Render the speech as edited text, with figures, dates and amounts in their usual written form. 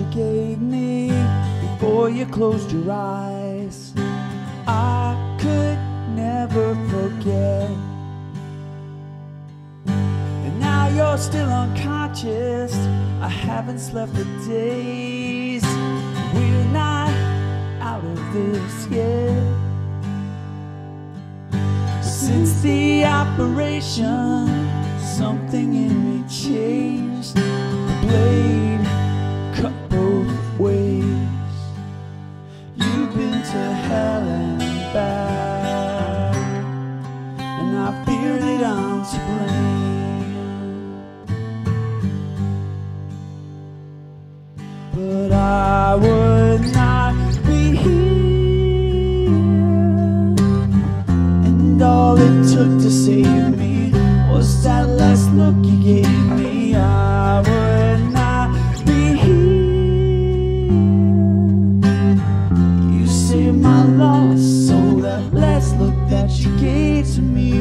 you gave me before you closed your eyes. I could never forget. And now you're still unconscious. I haven't slept for days. We're not out of this yet. Since the operation, something in me changed. The blade cut both ways. You've been to hell and back, and I fear that I'm to blame. But I would not be here, and all it took to save me was that last look you gave me. I would not be here. You saved my loss, so that last look that you gave to me